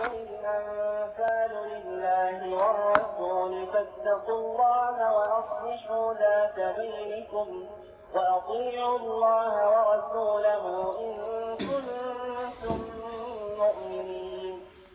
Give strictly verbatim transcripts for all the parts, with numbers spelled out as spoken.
الأنفال لله والرسول فاتقوا الله وأصلحوا ذات بينكم وأطيعوا الله ورسوله إن كنتم مؤمنين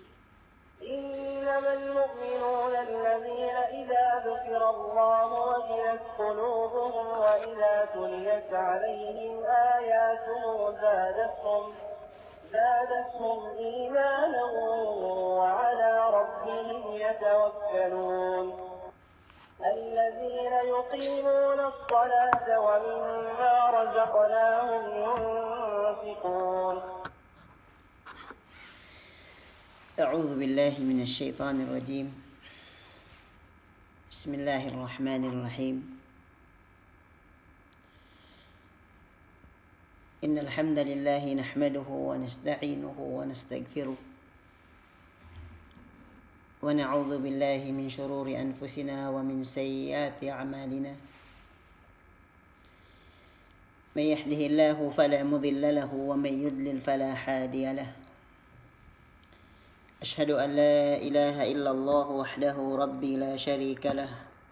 إنما المؤمنون الذين إذا ذكر الله وجلت قلوبهم وإذا تليت عليهم آياته زادتهم زادتهم إيمانا وعلى ربهم يتوكلون الذين يقيمون الصلاة ومما رزقناهم ينفقون. أعوذ بالله من الشيطان الرجيم. بسم الله الرحمن الرحيم. إن الحمد لله نحمده ونستعينه ونستغفره ونعوذ بالله من شرور أنفسنا ومن سيئات أعمالنا من يهده الله فلا مضل له ومن يضلل فلا هادي له أشهد أن لا إله إلا الله وحده ربي لا شريك له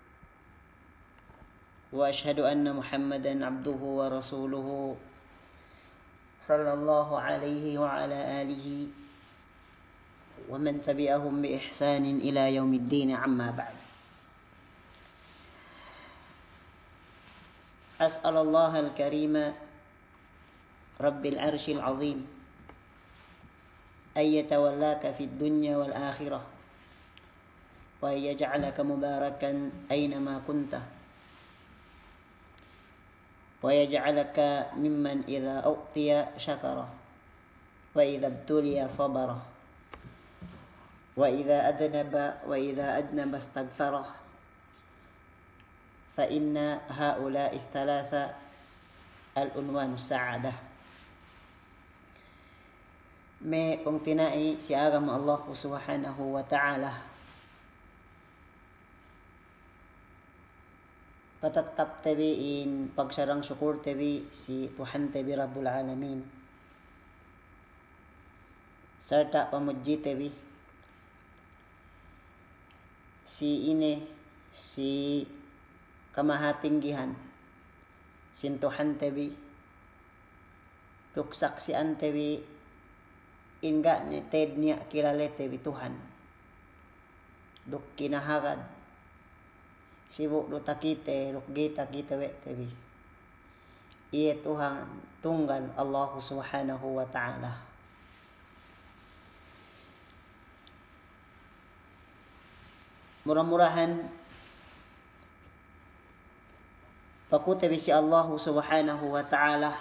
وأشهد أن محمدا عبده ورسوله صلى الله عليه وعلى آله ومن تبعهم بإحسان إلى يوم الدين عما بعد. أسأل الله الكريم رب العرش العظيم أن يتولاك في الدنيا والآخرة وأن يجعلك مباركا أينما كنت ويجعلك ممن إذا أعطي شكره وإذا ابتلي صبره وإذا أذنب وإذا أذنب استغفره فإن هؤلاء الثلاثة العنوان السعادة. May pangtinai si agama Allah subhanahu wa ta'ala patatap tabiin pagsarang syukur tabi si Tuhan tabi Rabbul Alamin serta pamuji tabi si ini si kamahatinggihan sin Tuhan tabi tuksaksian tabi inga ni ted niya kilale tabi Tuhan duk kinahagad sibuk do takite ruk gita kita we tabi iya Tuhan tunggal Allah subhanahu wa ta'ala. Murah-murahan paku tabi si Allah subhanahu wa ta'ala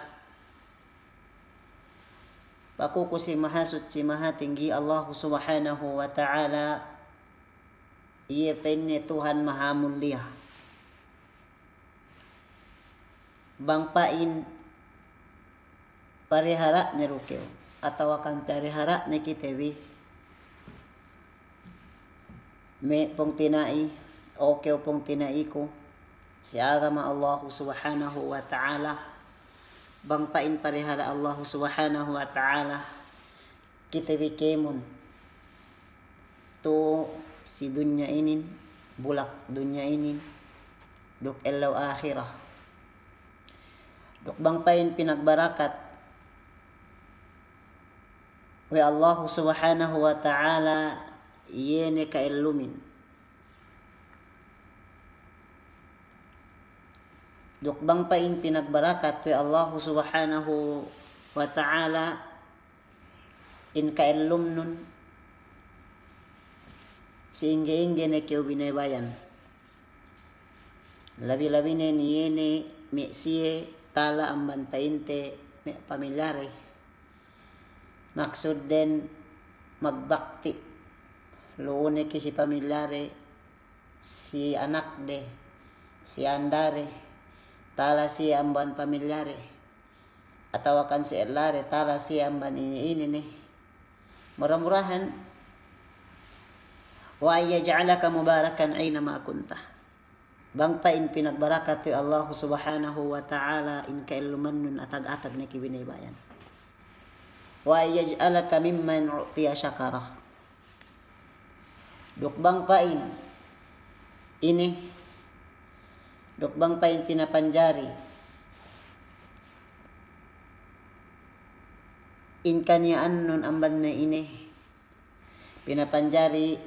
paku ko si mahasud si mahatinggi Allah subhanahu wa ta'ala iya penne Tuhan maha mulia bangpain parihara ni rukeo atau akan parihara ni kitewi me pong tinai o keo pong tinai ko si agama Allah subhanahu wa ta'ala bangpain parihara Allah subhanahu wa ta'ala kitewi kemun to si dunya ini bulak dunya ini duk elaw akhirah duk bangpain pinagbarakat wa Allah subhanahu wa ta'ala yene ka ilumin duk bangpain pinagbarakat wa Allah subhanahu wa ta'ala in ka ilumnun sehingga-hingga na kyo binabayan. Labi-labi na niyene, me siye, tala ang banpainte, me pamilyare. Maksud din, magbakti. Luune ki si pamilyare, si anak de, si andare, tala si ang ban pamilyare. Atawakan si erlare, tala si ang ban ini-ini ne. Murah-murahan, wa yaj'alaka mubarakan aynama kunta. Bangpain pinagbarakat ti Allah subhanahu wa ta'ala in kailumannun atag-atag na kibinaybayan. Wa yaj'alaka mimman u'tiya syakarah. Dukbang pain ini, dukbang pain pinapanjari. Inkanian nun amban me ini pinapanjari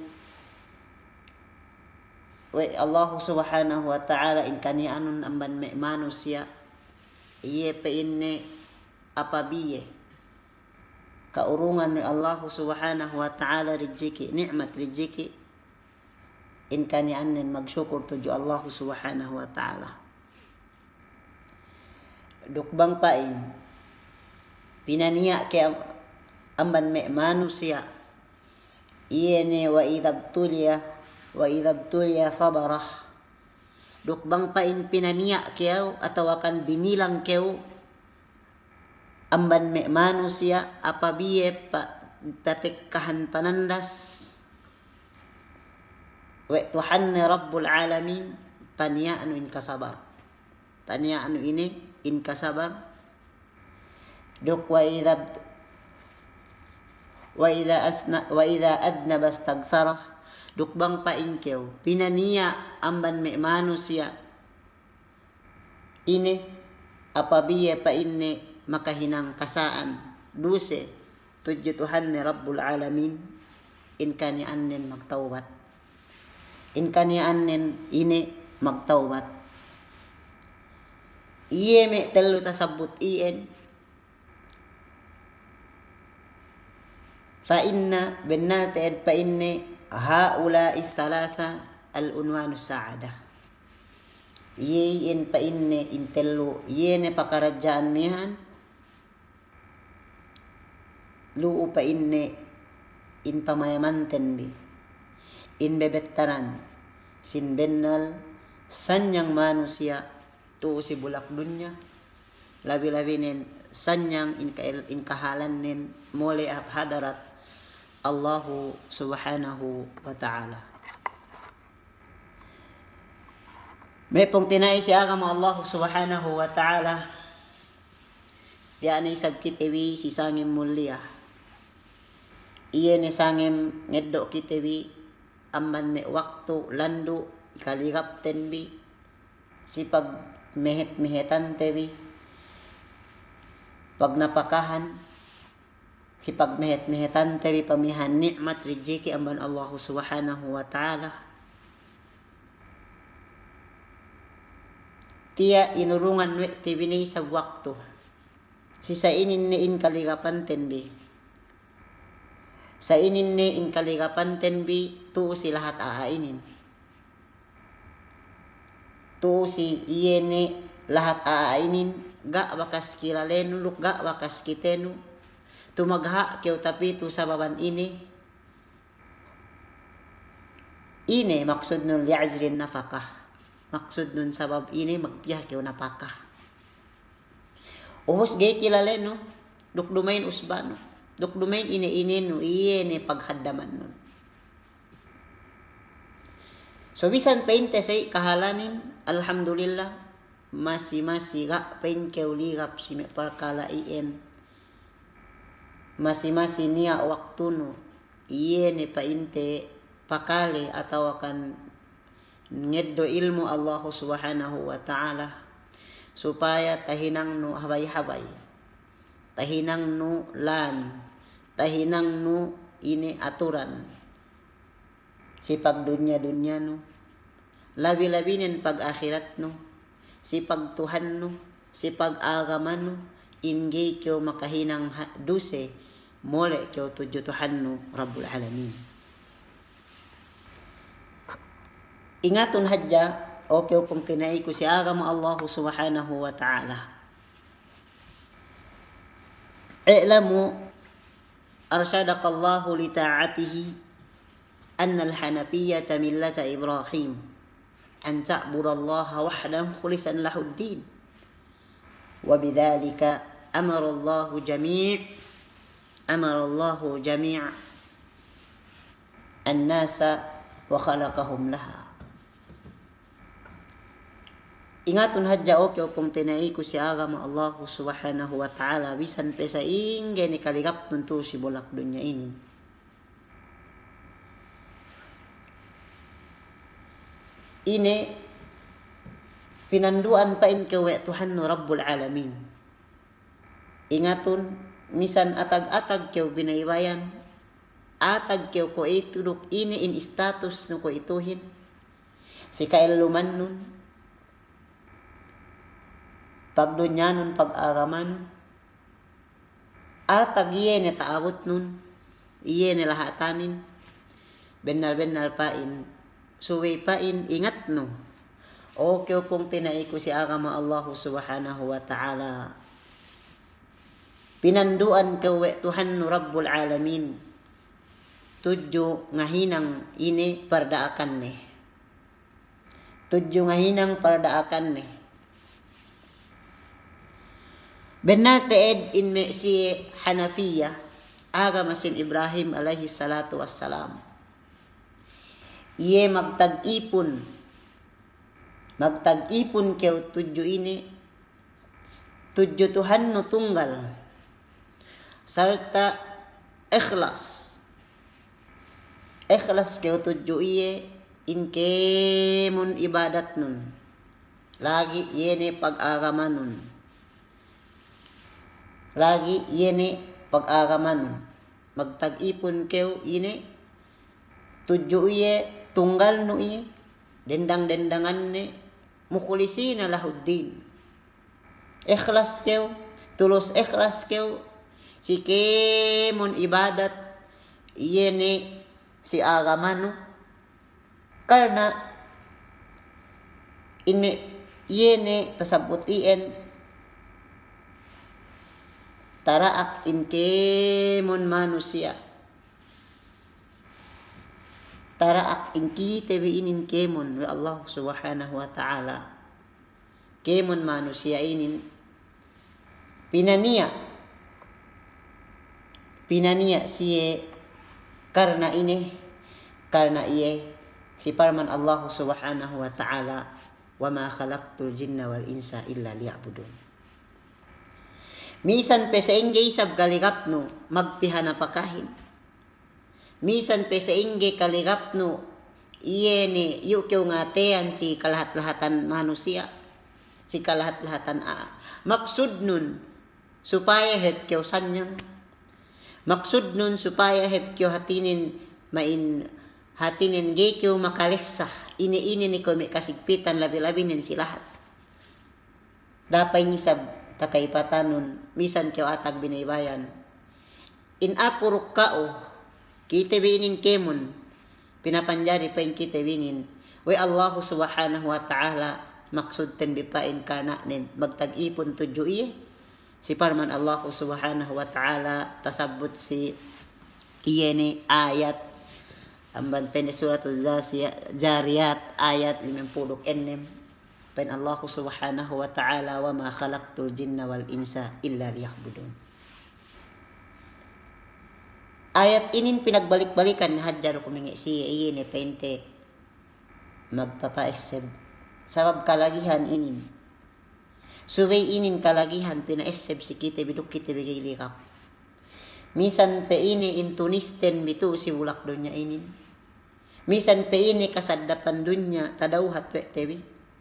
we Allah subhanahu wa ta'ala inkanian nun amban me manusia iye pe inne apabiye kaurungan ni Allah subhanahu wa ta'ala riziki nikmat riziki in kani annen magsyukur tuju Allah subhanahu wa ta'ala. Dukbang pain pinaniya ke amban me manusia iyene wa idabtuliya wa idabtuliya sabarah. Dukbang pain pinaniya keu atau akan binilang keu amban me manusia apabiye pa patekkahan panandas wa Tuhan Rabbul Alamin pania anu in kasabar. Pania anu ini in kasabar. Duk wa idza wa idza asna wa idza adnaba astaghfarah. Duk bang pain keu pinania amban me manusia ini apabiye pa inne makahinang kasaan duse tuju Tuhan Rabbul Alamin in kani annen magtaubat. In kani annen ini magtaubat. Iye me telu tasabut ien. Fa inna benar ta'ed pa inne haula ithalatha al-unwanu sa'adah. Iye in pa inne in telu iye ne pakarajaan niyan. Luu pa inne in pamayamanten bi. In bebetaran sin bennal sanyang manusia tu si bulak dunya labi-labi nen sanyang in kail in kahalan nen mole hadarat Allahu subhanahu wa ta'ala. May pong tinay si agam Allah subhanahu wa ta'ala yani sabkit ewi si sangim mulia iye ni sangim ngeddo kitewi amman me waktu landu ikaligap tenbi sipag mehet mehetan tebi pag napakahan sipag mehet mehetan tebi pamihan nikmat riziki amban Allah subhanahu wa ta'ala. Tia inurungan we tebi ni sa waktu sisa inin ni in kaligapan tenbi sa inin ni in kaligapan tenbi tu si lahat aainin. Tu si iyene lahat aainin ga bakas kilalenu luk ga bakas kitenu. Tumagha keu tapi tu sababan ini. Ini maksud nun li'ajrin nafakah. Maksud nun sabab ini magpiyah keu napakah. Umos gay kilalenu luk dumain usbano. Duk dumain ine-ine no iye ne paghaddaman nun. So bisan painte say kahalanin alhamdulillah masi-masi ga pain keuligap si me parkala ien. Masi-masi niya waktu no iye ne painte pakale atau akan ngeddo ilmu Allah subhanahu wa ta'ala supaya tahinang no habay-habay. Tahinang nu lan, tahinang nu ini aturan. Si pag dunya-dunya nu, labi-labinin pag akhirat nu, si pag Tuhan nu, si pag agaman nu, ingay kyo makahinang duse, mole kyo tuju Tuhan nu, Rabbul Alamin. Ingatun hadja, o kyo pong kinai ko si agam Allah subhanahu wa ta'ala. I'lamu arsyadaka Allah li ta'atihi anna al-hanafiyyata millata Ibrahim an ta'budallaha wahdahu khulisan lahuddin wa bidzalika amara Allah jami' amara Allah jami' an-nasa wa khalaqahum laha. Ingatun hadja o kyo pong tinai ko si agama Allah subhanahu wa ta'ala bisan pesa ingge ni kaligap tuntu si bolak dunya ini. Ini pinanduan pain kewe Tuhan no Rabbul Alamin. Ingatun misan atag-atag keu binaybayan, atag keu ko ituduk ini in status no ko ituhin. Si kailuman nun, pagdunyanon pag-araman, atag iye ne taabot nun, iye ne lahatanin, benal-benal pain, suwi pain ingat no. O kyo pong tinaiku si agama Allah subhanahu wa ta'ala. Pinanduan kewe Tuhan Rabbul Alamin. Tudyo ngahinang ini pardaakan ne. Tudyo ngahinang pardaakan ne. Benar teed in me si Hanafiya, agama sin Ibrahim alaihi salatu wassalam. Iye magtag-ipon, magtag-ipon keu tudyo ini, tudyo Tuhan no tunggal, sarta ikhlas. Ikhlas keu tudyo iye, inkemon ibadat nun. Lagi yene pag-agaman nun. Lagi yene pag-agaman. Magtag-ipon keu ini, tudyo iye, tunggal no iye, dendang-dendangan ne, mukhlisina lahuddin. Ikhlas keu, tulus ikhlas keu, si kemon ibadat, iye ne si agamano. Karena ini iye ne tasabut ien, taraak in kemon manusia. Taraak in kita inin kemon wa Allah subhanahu wa ta'ala. Kemon manusia inin pinania. Pinania siye karena ini, karena iye si parman Allah subhanahu wa ta'ala, wa ma khalaqtul jinna wal insa illa liya'budun. Misan pe sa ingay sab kaligapno magpihana pakahin. Misan pe sa ingay kaligapno iye ni yu keu ngatean si kalahat-lahatan manusia, si kalahat-lahatan a. Maksud nun supaya het keu sanyang. Maksud nun supaya het keu hatinin main hatinin gay keu makalesah. Ini-ini ni ko may kasigpitan labi-labi nin si lahat. Dapay nisab takaipatan nun misan keu atag binaybayan. In apuruk kao kita binin kemon, pinapanjari pa in kita binin. Wa Allah subhanahu wa ta'ala maksud ten bipain karna nin magtag-ipon tudyo iye. Si parman Allah subhanahu wa ta'ala tasabut si iye ni ayat amban pen suratul Zariyat ayat limampulo ennem. Pen Allah subhanahu wa ta'ala wa ma khalaqtul jinna wal insa illa liya'budun. Ayat inin pinagbalik-balikan na hadjar kumingi siya iyin e pente magpapaisib. Sabab kalagihan inin. Suway inin kalagihan pinaisib si kita biduk kita bigay likap. Misan pe ini intunisten bitu si bulak dunya inin. Misan pe ini kasadapan dunya tadawhat we tebi.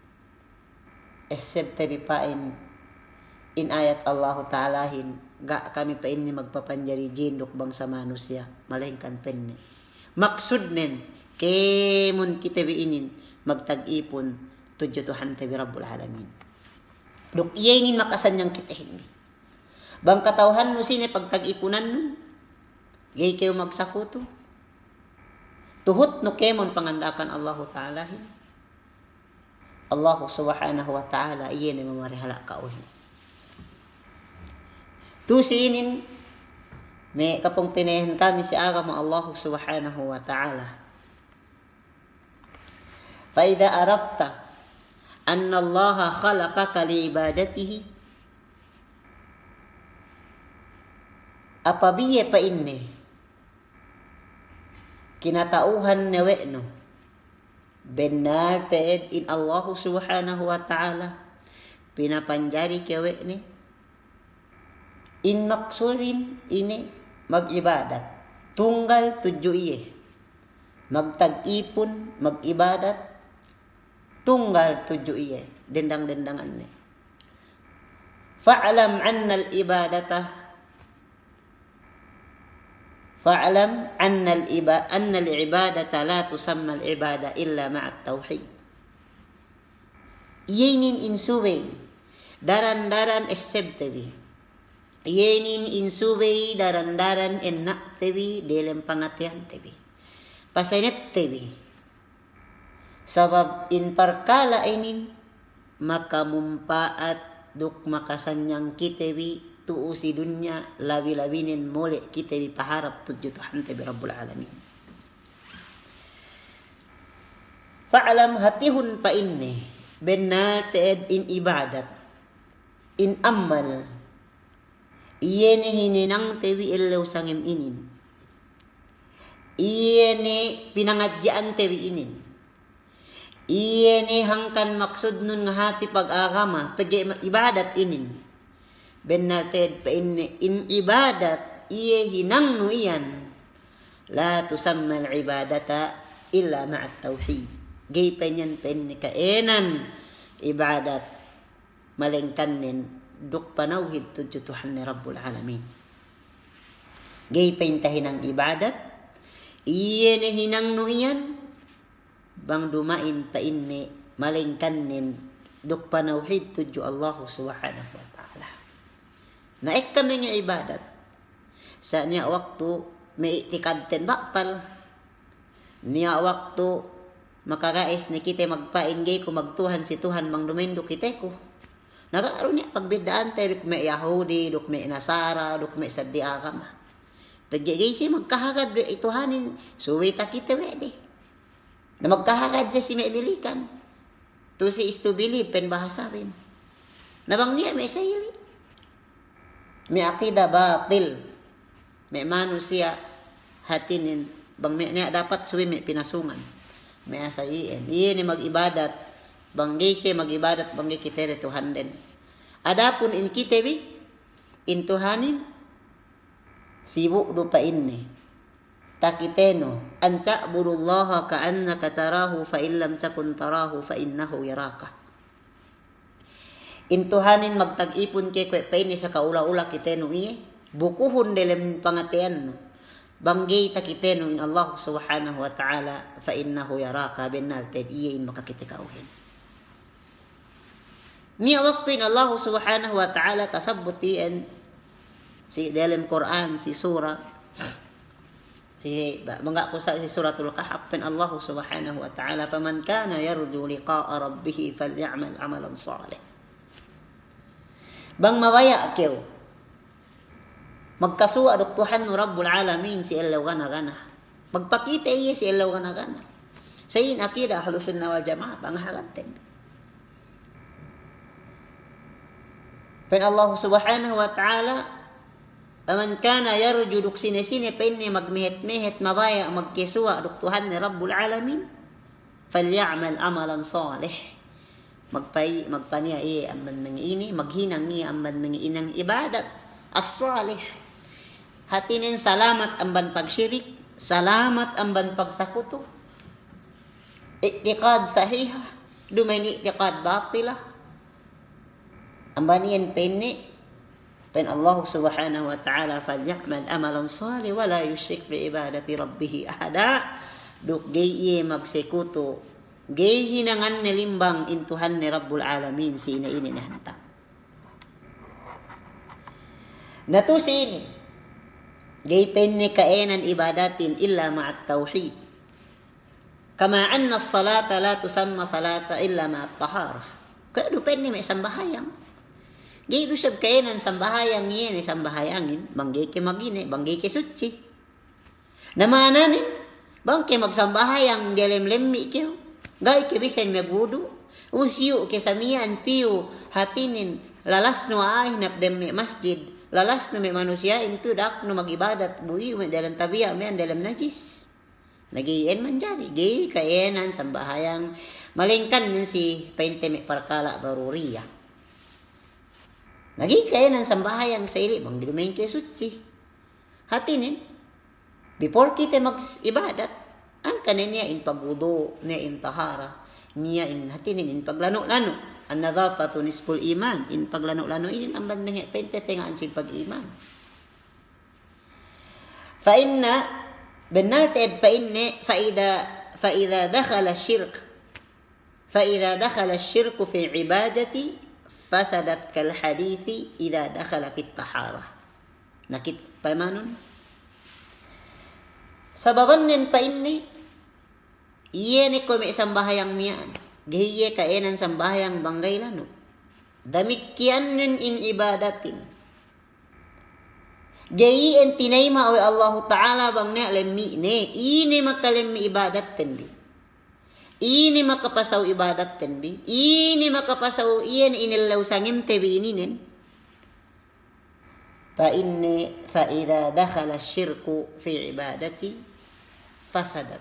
Isib tebi pain in ayat Allah Ta'alahin. Ga kami pa ini magpapanjari jindok bangsa manusia malahingkan penne. Maksud nen kemon kita biinin magtag-ipon tudyo Tuhan tabi Rabbul Alamin. Duk iyainin makasan yang kita hindi. Bang katauhan mo sine pagtag-ipunan nun. Gay kayo magsakuto. Tuhot no kemon pangandakan Allah Ta'alahin. Allah subhanahu wa ta'ala iyan ay mamarihala kauhin. Tusinin may kapong tinayan kami si agama Allah subhanahu wa ta'ala. Fa idza arafta anna Allah khalaqaka li ibadatihi, apabiye pa inni kinatauhan newekno benar teed in Allah subhanahu wa ta'ala pinapanjari kewek ni in maksurin ini mag-ibadat tunggal tudyo iye magtag-ipon mag-ibadat Tunggal tujuh iya. Dendang-dendangan ni. Fa'lam anna al-ibadata Fa'lam anna al-iba anna al-ibadata la tusamma al-ibada illa ma'at tauhid. Yenin insubay daran-daran acceptebi. Yenin insubay daran-daran enak tebi dalam pangatian tebi. Pasanep tebi. Sabab in perkala inin maka mumpaat duk makasanyang kitebi tuusi dunya labi-labinin mole kita dipaharap tujuh Tuhan tabi Rabbul Alamin. Fa'alam hatihun pa inni benar teed in ibadat in amal iyene hininang tebi ilaw sangim inin iyene pinangadyaan tebi inin iyene hangkan maksud nun nga hati pag-agama pag ibadat inin benar ted pa in, in ibadat iye hinang nuiyan la tusamma al ibadata illa ma'at tauhid gay penyan pen kaenan ibadat malengkanen duk panawhid tujuh Tuhan ni Rabbul Alamin gay pentahin ang ibadat iye ne hinang nuiyan bang dumain pa inni malengkanen duk panawhid tujuh Allah subhanahu wa ta'ala. Naik kami niya ibadat. Sa niya waktu may itikad ten baktal. Niya waktu makakais ni kita magpaingay ko magtuhan si Tuhan mang dumendo kita ko. Nagkaroon niya pagbidaan tayo duk may Yahudi, duk may Nasara, duk may Sadi Agama. Pagyagay siya magkahagad ituhanin, suwita kita wede. Na magkahagad siya si may bilikan. To si is to believe pen bahasawin. Nabang niya may sayili. May akida batil. May manusia hatinin. Bang may niya dapat suwi may pinasungan. May asayin. Iyan ni mag-ibadat. Banggay siya mag-ibadat. Banggay kitere Tuhan din. Adapun in kitebi. In Tuhanin. Sibu do pa inni. Takiteno. An ta'budullaha ka'annaka tarahu fa illam takun tarahu fa innahu yaraka. Intuhanin magtag-ipon kay kwe paini sa kaula-ula kiteno iye. Bukuhon dalam pangatian no. Banggay ta kiteno in Allah subhanahu wa ta'ala fa innahu yaraka binalted iye in makakitikaawin. Niya waktu in Allah subhanahu wa ta'ala tasabbutiin si dalam Quran si surah si bangga ko sa si suratul Kahf pen Allah subhanahu wa ta'ala faman kana yarju liqa'a rabbih falyamal amalan salih. Bang mawaya kew magkasuwa dok Tuhan no Rabbul Alamin si ilaw gana-gana magpakita iya si ilaw gana-gana sayin akida Ahlus Sunnah wal Jamaah pangahalaten pen Allah subhanahu wa ta'ala man kana yarju dok sine-sine pen ni magmihet-mihet mawaya magkisuwa dok Tuhan ni Rabbul Alamin falyamal amalan salih magpay magpaniya i amman mga ini maghinang i amman mga inang ibadat as-salih hatinin salamat amban pagsyirik salamat amban pagsakuto i'tiqad sahiha dumain i'tiqad batila amban yan penni pen Allah subhanahu wa ta'ala falyamal amalan salih wala yushrik bi ibadati rabbih ahada duk gay magsekuto gay hinangan ni limbang intuhan ni Rabbul Alamin si ina-ini na hanta. Natusin, gay pen ni kaenan ibadatin illa ma'at tauhid. Kama anna as-salata la tusamma salata illa ma'at taharah. Kaya do pen ni may sambahayang. Gay do sab kaenan sambahayang niya ni sambahayangin, banggay ke magine, banggay ke suci. Namananin, bang ke magsambahayang gelem-lemmi kayo. Gay kebisen magwudu usyu kesamian piu hatinin lalas no ay napdem masjid lalas no may manusia intu dak no magibadat bui me dalam tabiya me dalam najis nagiyen man jari gay kaenan sambahayang malingkan min si painte me perkala daruriya nagi kaenan sambahayang sa ili bang dilumain kay suci hatinin before kita mag ibadat ang kananya in pagwudu niya in tahara niya in hatinin in paglano-lano. An-nadhafatu nisful iman. In paglano-lano in amban menge pente tengaan sin pag-iman. Fa inna benar ted fa inne fa ida fa idza dakhala syirk fa idza dakhala syirku fi ibadati fasadat kal hadithi idza dakhala fi taharah. Nakit pamanon sababan nen pa inni iye ne ko me sambahayang miyan giye ka enan sambahayang banggay lano damikyan nen in ibadatin gayi en tinaima wa Allah Ta'ala bang ne lemmi ne ini makalemmi ibadat tenbi ini makapasaw ibadat tenbi ini makapasaw iyan inilaw sangim tebi ininen fa inni fa idza dakhala syirku fi ibadati fasadat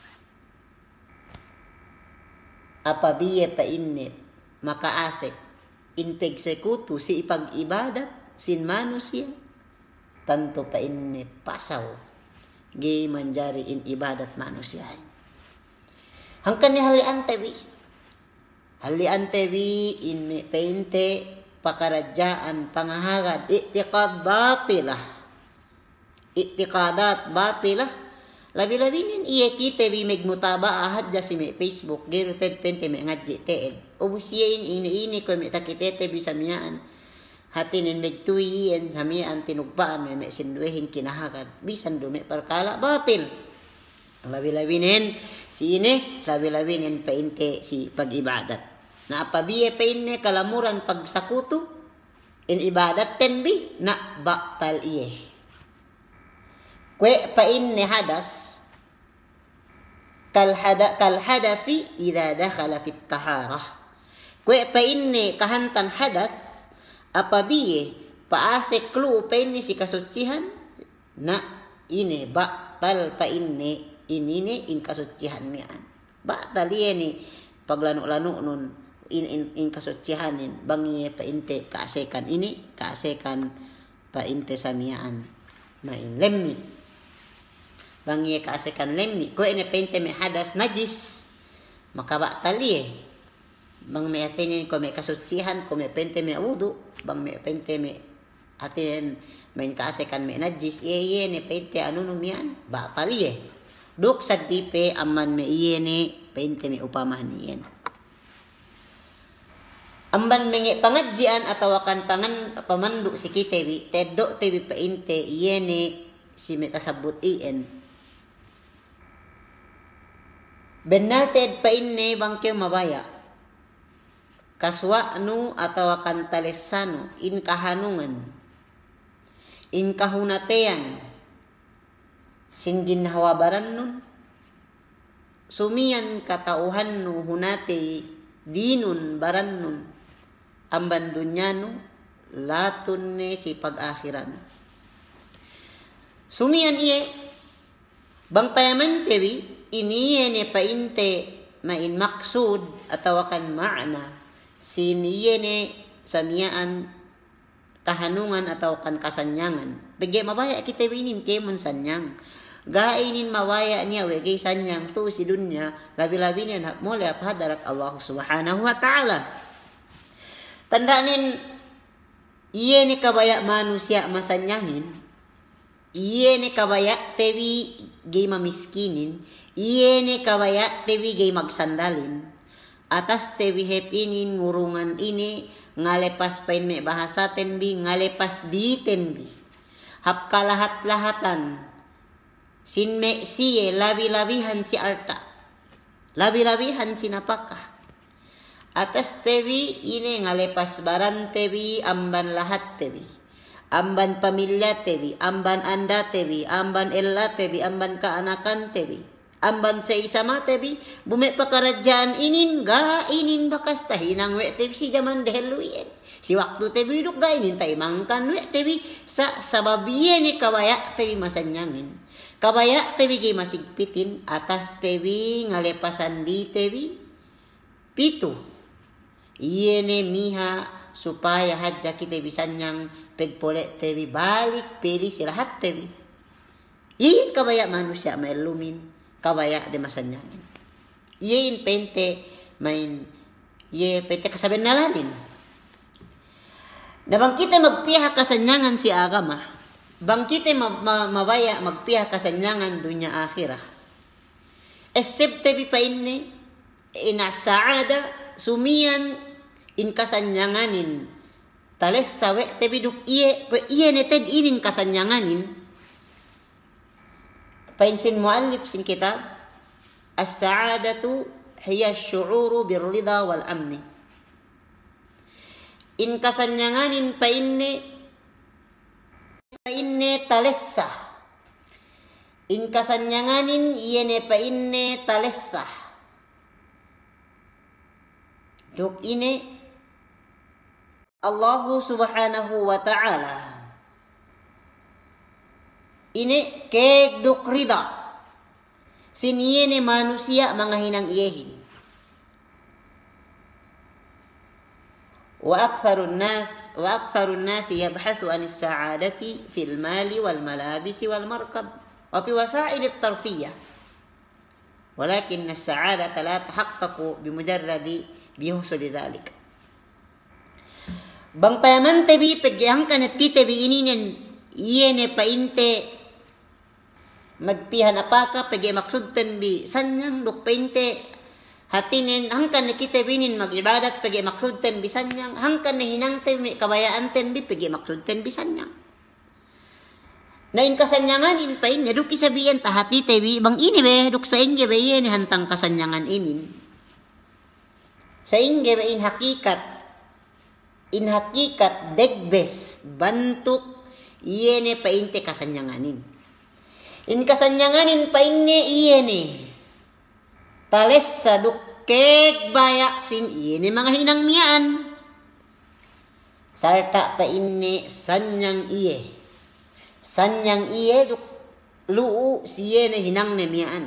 apabila pa inni maka asik in pegsekutu si ipag-ibadat sin manusia tanto pa inni pasaw gi manjari in ibadat manusia hangkan ni halian tewi halian tewi in me peinte pakarajaan pangahagad i'tiqad batilah i'tiqadat batilah labi-labinin iya kita bi megmutaba ahad jasi me Facebook giruted pente me ngadji teen ubusiyin ini ini ko me takitete bisa miyaan hatinin megtuyin samian tinugbaan me me sinduhin kinahagad bisan dume perkala batil labi-labinin si ini labi-labinin painte si pag-ibadat na apabiye paine kalamuran pagsakuto in ibadat tenbi na baktal iye kwe painne hadas kal hada kal hadafi idza dakhala fit taharah kwe painne kahantang hadas apabiye paase klu painne si kasucihan na ine baktal painne inine in kasucihan mian baktal ini paglano-lano nun in in, in kasucihanin bangiye painte kaasekan ini kaasekan painte samian main lemmi bangiye kaasekan lemmi ko ine painte me hadas najis maka baktal iye bang me atinin ko me kasucihan ko me painte me wudu bang me painte me atin main kaasekan me najis iye iye ne painte anu mian baktal iye duk sadipe aman me iye ne painte me upamahan iyen amban menge pangadjian atau akan pangan pamandu si kitewi tedok tewi painte iyene si metasabut ien benar ted painne bangke mabaya kaswa anu atau akan talesano in kahanungan in kahunatean singgin hawabaran nun sumian katauhan nu hunate dinun baran nun amban dunyano latun ne si pag-akhiran sumian iye bang payaman tewi ini ne painte main maksud atau akan makna siniye ne samiyaan kahanungan atau kan kasanyangan bege mabaya kita binin kemon sanyang gainin mawaya niya wege sanyang tu si dunya labi-labi niya mole apa hadarat Allah Subhanahu wa taala tandanin iye ni kabaya manusia masanyangin iye ni kabaya tewi gay mamiskinin iye ni kabaya tewi gay magsandalin atas tewi hepinin ngurungan ini ngalepas pain me bahasa tenbi ngalepas di tenbi hap kalahat-lahatan sin me siye labi-labihan si arta labi-labihan si napakah atas tewi ini ngalepas baran tewi amban lahat tewi amban pamilya tewi amban anda tewi amban ella tewi amban kaanakan tewi amban sa isama tebi bume pakarajaan inin ga inin bakas tahinang we tebi si jaman deheluyen si waktu tebi duk ga inin taimangkan we tebi sa sababiye ni kabaya tebi masanyangin kabaya tebi gi masigpitin atas tebi ngalepasan di tebi pitu iye ne miha supaya hadja kita bisanyang pegpole tebi balik peri silahat tebi iin kabaya manusia maelumin kabaya de masanyangin. Iin pente main ye pete kasaben nalanin. Na bang kita magpihak kasanyangan si agama, bang kita mabaya magpihak kasanyangan dunya akhirah. Except tebi pa inni ina saada sumian in kasanyanganin tales sawe tebi duk iye ko iye neted inin kasanyanganin. Painsin muallif sin kitab as-sa'adatu hiya asy'uru birridha wal amni. In kasanyanganin pa inne pa inne talessa. In kasanyanganin iyene pa inne talessa. Duk ine Allah subhanahu wa ta'ala ine ke duk rida siniyene manusia mga hinang iyehin. وأكثر الناس وأكثر الناس يبحث عن السعادة في المال والملابس والمركب وفي وسائل الترفيه ولكن السعادة لا تحقق بمجرد بحصول ذلك. Bang payaman tebi pegyang kanat ti tebi ininen iyene painte magpihan apaka pegye maksudten bi sanyang duk painte hatinin hangkan na kita binin mag-ibadat pagi makrudten bisanyang hangkan na hinangte may kabayaan ten bi pagi makrudten bisanyang na in kasanyanganin pa in duk isabihan tahati tebi bang ini be duk sa inge be yen hantang kasanyangan inin sa inge be in hakikat in hakikat degbes bantuk iyene pa inte kasanyanganin in kasanyanganin pa inne iyene tales sa dukek baya sin ini mga hinang miyaan. Sarta pa inni sanyang iye. Sanyang iye duk luu siye na hinang na miyaan.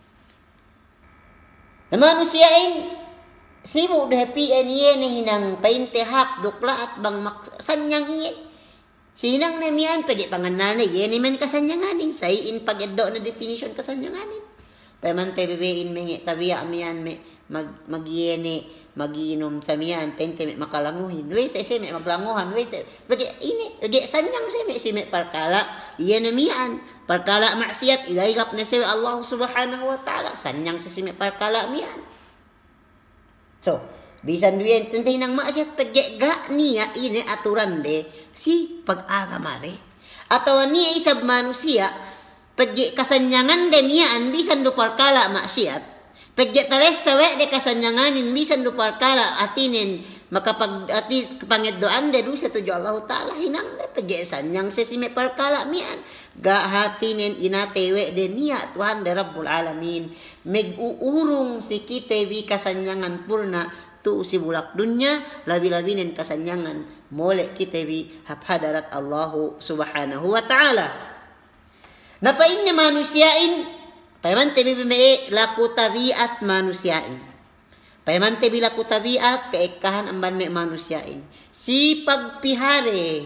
Na manusiain sibu dahapi an iye na hinang paintehap dukla at bang sanyang iye. Sinang na miyaan pwede panganal na iye ni man kasanyanganin. Sayin pag-eddo na definition kasanyanganin. Paman tebebein mengi tabiya miyan me mag magyene magiinom sa miyan pente me makalanguhin wait ese me maglanguhan wait bagi ini bagi sanyang se me si me parkala iyan miyan parkala maksiat ilaygap na se Allah subhanahu wa ta'ala sanyang se si me parkala miyan. So bisan duyen tentay nang maksiat pagge ga niya ini aturan de si pag-agama re atau niya isab manusia paggi kasanyangan de niyaan bisan do parkala maksiat paggi tales sawe de kasanyanganin bisan do parkala atinen makapag ati pangeddoan de do sa tuju Allah taala hinang de paggi sanyang se si me parkala mian ga hatinen inatewe de niya Tuhan de Rabbul Alamin meguurong si kite bi kasanyangan purna tu si bulak dunya labi-labinen kasanyangan mole kite bi hadarat Allah subhanahu wa ta'ala. Napain ni manusiain, paman tebi bime laku tabiat manusiain. Paman tebi laku tabiat keekahan amban me manusiain. Si pagpihare,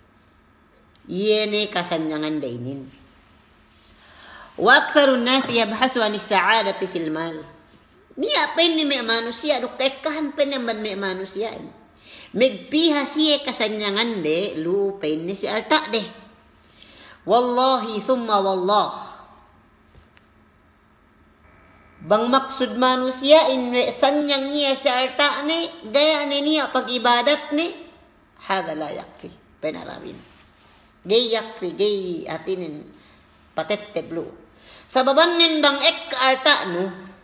yene kasanyangan dainin. Wa aktharun nasi yabhasu anis sa'adati fil mal. Ni apain ni me manusia duk keekahan pen amban me manusiain. Megpiha siye kasanyangan de lu pain ni si arta de. Wallahi thumma wallah bang maksud manusia in sanyang niya sa arta ni gaya ni niya pag-ibadat ni hada la yakfi penarabin gay yakfi gay atinin patetteblu sababan nin bang ek arta no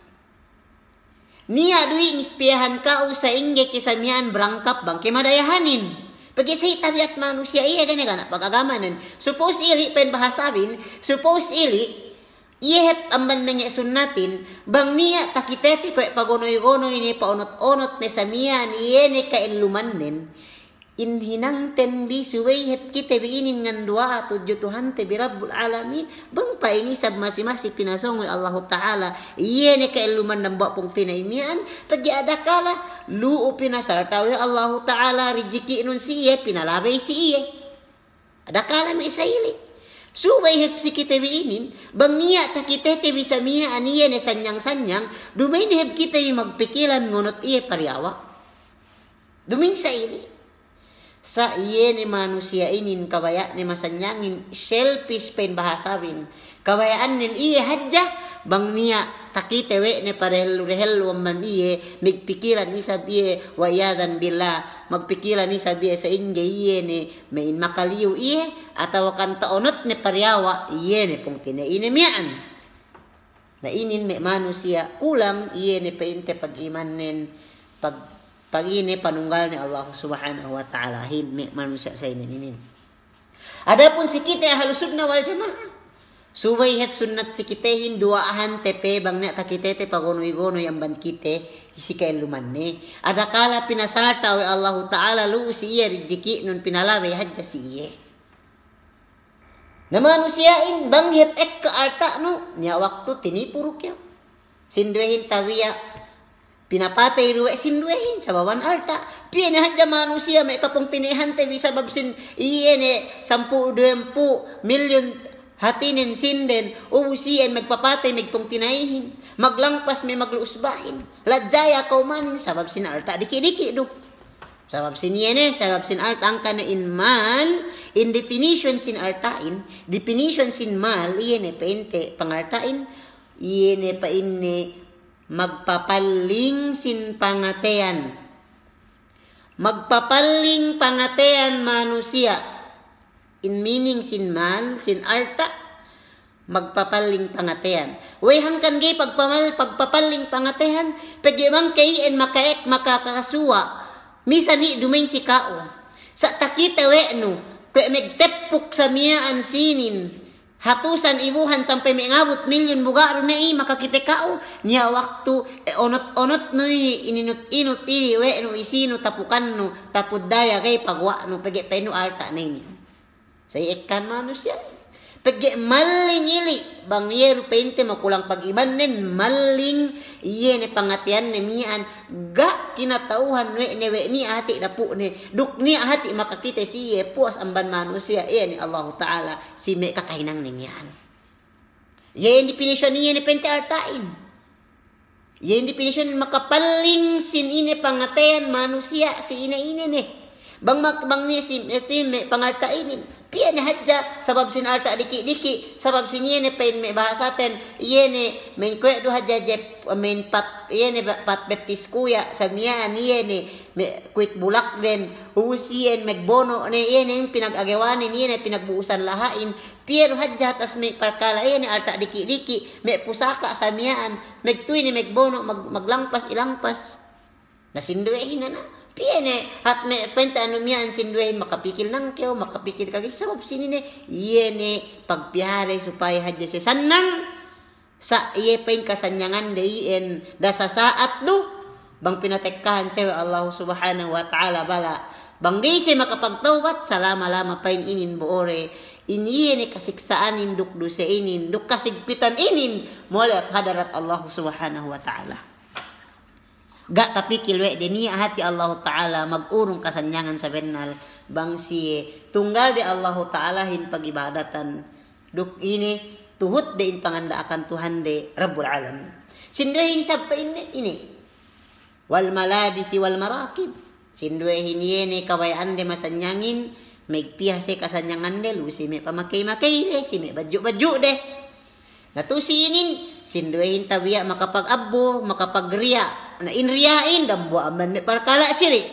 niya dui nispiyahan ka sa inge kisamihan berangkap bang kimadayahanin. Pagi say tabiat manusia iya gani gana pagagamanan. Suppose ili pen bahasabin, suppose ili ihep amban mga sunnatin bang niya takiteti ko pagonoy-gonoy ni paunot-onot ni samiya niye ni kailumannen inhinang ten bi suway hep kita biinin ngan dua tujuh Tuhan te bi Rabbul Alamin bang pa ini sab masing-masing pinasongoy Allah Ta'ala iye ni kailuman ng bapong tinaimian pagi ada kala luu pinasartawi Allah Ta'ala rijiki nun siye pinalabay siye ada kala may sayili Subay hep si kita inin, bang niya ta kita te bisa miya aniya ne sanyang-sanyang, dumain hep kita magpikilan ngunot iya pariawa. Dumin sa ini. Sa iye ni manusia inin kabaya ni masanyangin selfish pen bahasawin. Kabayaan nin iye hadja bang niya takite we ne parehel-rehel man iye magpikilan ni sabiye wayadan billah magpikilan ni sabiye sa inge iye ni main makaliw iye ataw kan taonot ne paryawa iye ne pong tinaine mian. Na inin me manusia kulang iye ne painte pag-iman nin pag pag-ini panunggal ni Allah Subhanahu wa ta'ala hin me manusia sa inin. Adapun si kita ahlus sunnah wal jamaah subay hep sunnat si kitehin duaahan tepe bang na takitete pagonoy-gonoy ang ban kite isi kay lumanne. Ada kala pinasarta we Allah Ta'ala lu si iya rijiki nun pinalawe hadja si iye. Na manusiain bang hep ek ka arta no nya waktu tinipuruk yaw. Sindwehin tawiya pinapatay ruwe sindwehin sa bawan arta. Piyan hadja manusia may kapong tinihan te bisabab sin iye ne sampu duempu milyon hatinin sinden, ubusiyan, magpapatay, magpong tinaihin, maglangpas, may magluusbahin, ladjaya kaumanin, sabab sin arta, diki-diki do. Sabab sin yene, sabab sin arta, ang kana in mal, in definition sin artain, definition sin mal, yene painte, pangartain, yene paine, magpapaling sin pangatean. Magpapaling pangatean manusia. In meaning sin man, sin arta, magpapaling pangatehan. Way hangkan gay pagpamal, pagpapaling pangatehan, pagimang kayin makaek makakasuwa, misa ni dumain si kao. Sa takita we no, kaya megtepuk sa miyaan sinin, hatusan ibuhan sampai mengabot milyon bugaro na i makakite kao, niya waktu eh, onot-onot no ininut-inut iri we no isino tapukan no, tapud daya kay pagwa no, pagi peno arta na ini. Sa ikan manusia. Pagi maling ili. Bang yero painte makulang pag-iban nin. Maling iye ni pangatian ni miyan. Ga kinatauhan we ni we ni ati na po ni. Duk ni ati makakita siye. Puas amban manusia. Iye ni Allah Ta'ala. Si me kakainang ni miyan. Iye yung definisyon niya ni pente artain. Iye yung definisyon makapaling sin ini pangatian manusia. Si ina-ina ni. Bang makbang ni si me pangartain. Piya ni hadja sabab sin arta diki-diki sabab sin yene pain me bahasaten yene men kwe do hadja je men pat yene pat betis kuya sa miya yene me kwit bulak den usien megbono ne yene pinag-agawanin yene pinagbuusan lahain piya do hadja tas me parkala yene arta diki-diki me pusaka sa miyaan megtuy ni megbono mag, maglangpas ilangpas nasinduehin na na. Piene hat me penta anu miyan sinduehin makapikil nang kyo makapikil kagay sabab sinine yene pagpihare supaya hadya si sanang sa iye pain kasanyangan deien dasa saat do bang pinatekkahan sa Allah Subhanahu wa Ta'ala bala bang gayse makapagtawbat salama-lama pain inin buore iniye ni kasiksaan induk duse inin duk kasigpitan inin mula hadarat Allah Subhanahu wa Ta'ala. Ga tapi kilwe deni hati Allah Ta'ala magurong kasanyangan sa bennal bang si tunggal di Allah Ta'ala hin pagibadatan duk ini tuhut de in panganda akan Tuhan de Rabbul Alamin. Sinduhin sabpa ini ini wal malabisi wal marakib sinduhin yene kawayan de masanyangin megpihase kasanyangan de lusi me pamakay-makay de si me baju-baju de natusinin sinduhin tabiya makapag-abbo makapagriya na inriyain dambo amban me parkala syirik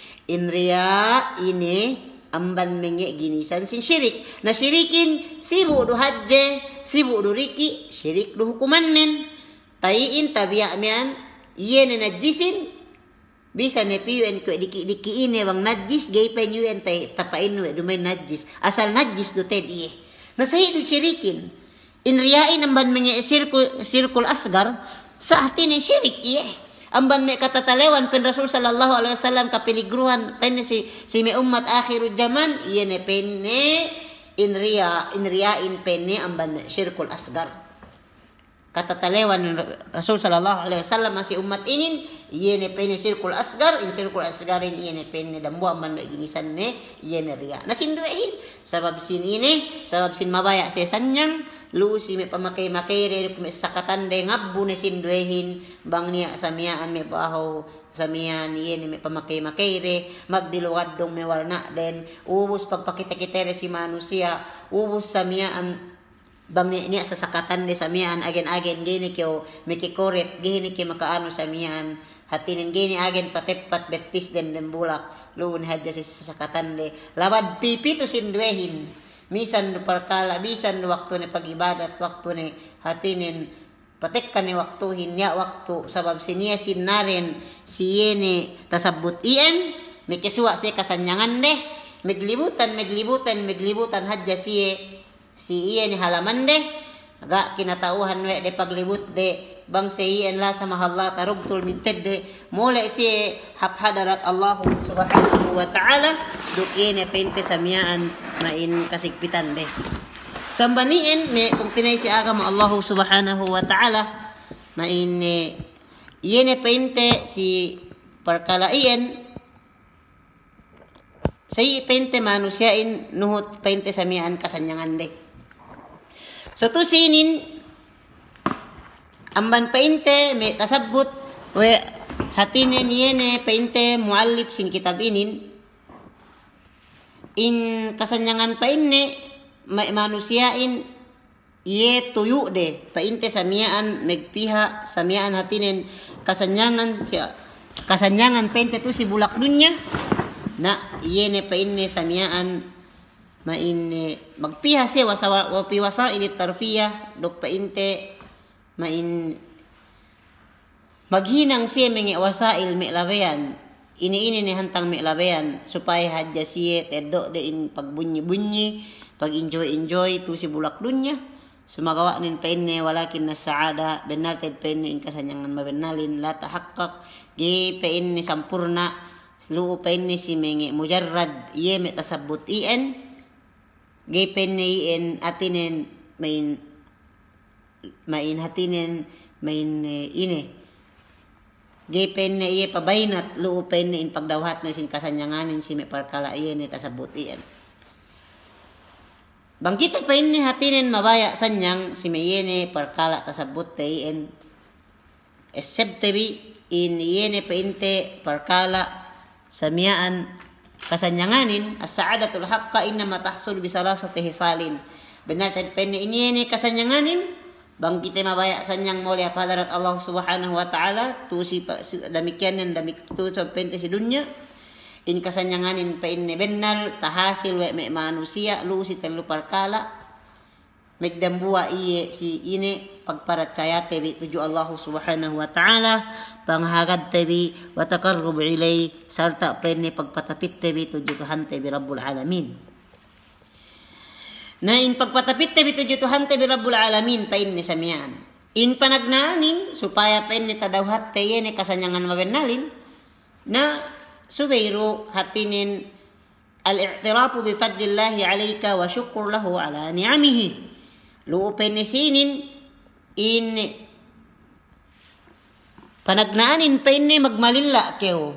inriya ini amban menge ginisan sin syirik na syirikin sibu do hadje sibu do riki syirik do hukumannen tayin tabiya mian iye ne najisin bisa ne piuen ko diki-diki ini bang najis gay penyuen tay tapain we dumay najis asal najis do tedi na sahi do syirikin inriyain amban menge sirkul sirkul asgar sa atin syirik iye amban me katatalewan pen Rasul sallallahu alaihi wasallam kapiligruhan pen si si me ummat akhirul zaman yene penne inriya inriya in penne amban me syirkul asgar katatalewan Rasul sallallahu alaihi wasallam masih umat inin yene pene sirkul asgar in sirkul asgarin yene pene dambu aman ginisan ne yene ria nasinduhin sabab sin ini sabab sin mabaya sesanyang lu si me pamakai makai re me sakatan de ngabbu ne sinduhin bang niya samiaan me baho samian yene me pamakai makai re magdiluwad dong me walna den ubus pagpakita-kita re si manusia ubus samiaan bang niya sa sakatan de samian agen-agen gini kyo mikikoret gini kyo makaano samian hatinin gini agen patepat betis den den bulak luun hadya sa sakatan de labad pipi to sinduhin misan do parkala bisan do waktu ni pagibadat waktu ni hatinin patekkan ni waktu hinya waktu sabab sinia sinarin siyene tasabut ien mikiswa si kasanyangan deh meglibutan meglibutan meglibutan hadya siye si iyan ni halaman deh agak kinatauhan we de paglibut de bang si iyan la sama Allah tarugtul minted de mulai si haphadarat Allah subhanahu wa ta'ala duk iyan ni pente samiaan main kasigpitan deh sambaniin me kung tinay si agama Allah subhanahu wa ta'ala main iyan ni pente si perkala iyan say pente manusiain nuhut pente samiaan kasanyangan deh. So to sinin amban painte me tasabut we hatinen yene painte muallif sin kitab inin in kasanyangan paine manusiain ye tuyu de painte samiaan megpiha samiaan hatinen kasanyangan si kasanyangan painte tu si bulak dunya na yene paine samiaan main magpiha siya wasa wapi wasa ini tarfiyah dok painte main maghinang siya mga wasail me labayan ini ini ni hantang me labayan supaya hadya siya tedo de in pagbunyi-bunyi pag enjoy enjoy tu si bulak dunya sumagawa nin paine walakin na saada benar ted paine in kasanyangan mabenalin la tahaqqaq gi paine sampurna lu paine si mga mujarrad ye me tasabut ien gipen ni in atinen main main hatinen main ini gipen ni iye pabaynat luupen ni in pagdawhat na sin kasanyanganin si me parkala iye ni tasabut iyan bangkita pa ini hatinen mabaya sanyang si me iye ni parkala tasabut te iyan esebtebi in iye ni painte parkala samiaan kasanyanganin as-sa'adatul haqqa innama tahsul bi salasati hisalin benar tad penne ini ni kasanyanganin bang kita mabaya sanyang muli hadarat Allah subhanahu wa ta'ala tu si demikian dan demik tu pente si dunya in kasanyanganin pa inne benar tahasil we me manusia lu si telu parkala megdambua iye si ini pagparacaya tebi tuju Allah subhanahu wa ta'ala panghagad tebi wa taqarrub ilay sarta penne pagpatapit tebi tuju Tuhan tebi Rabbul Alamin na in pagpatapit tebi tuju Tuhan tebi Rabbul Alamin pa inne samian in panagnaanin supaya penne tadawhat teye ne kasanyangan mabenalin na subairu hatinin al-i'tirafu bi fadlillahi alayka wa syukur lahu ala ni'amihi lu penisinin in panagnaanin pa inni magmalilla keo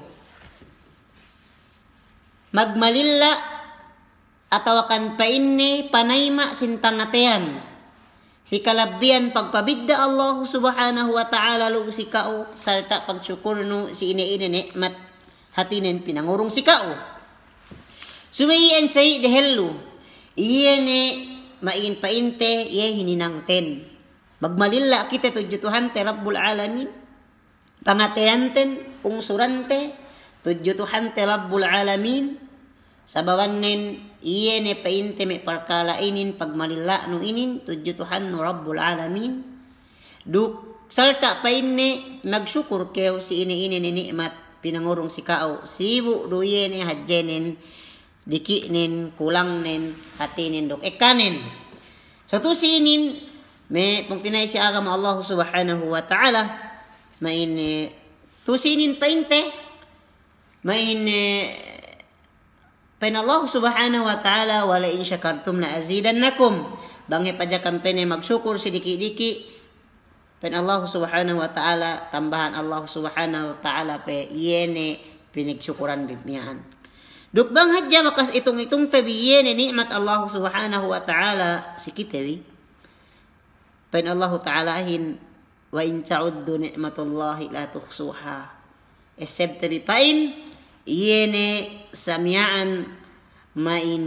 magmalilla atawakan pa inni panayma sintangatean si kalabian pagpabigda Allah subhanahu wa ta'ala lu si kao sarta pagsyukur no si ini-ini nikmat hatinin pinangurong si kao sumayin say dehello iyene main painte ye hininangten magmalilla kita tuju Tuhan te Rabbul Alamin pangateanten ungsurante tuju Tuhan te Rabbul Alamin sabawannen iye ne painte me parkala inin pagmalilla no inin tuju Tuhan no Rabbul Alamin duk sarta painne magsyukur keo si ini-ini ni nikmat pinangurong si kao sibu do iye ne hadjenen dikinin kulangnen hatinin dok ekanen so tu sinin me pungtinay si agama Allah subhanahu wa ta'ala main tu sinin painte main pain Allah subhanahu wa ta'ala wala in syakartum la azidannakum bangi pajakan pene magsyukur sidiki-diki Pen Allah Subhanahu wa taala tambahan Allah Subhanahu wa taala pe yene pinigsyukuran bibiyaan. Duk bang hadja makas itung-itung tabi yene nikmat Allah Subhanahu wa taala sikitewi. Pen Allah taala hin wa in ta'uddu ni'matullahi la tuhsuha. Eseb tabi pain yene samyaan main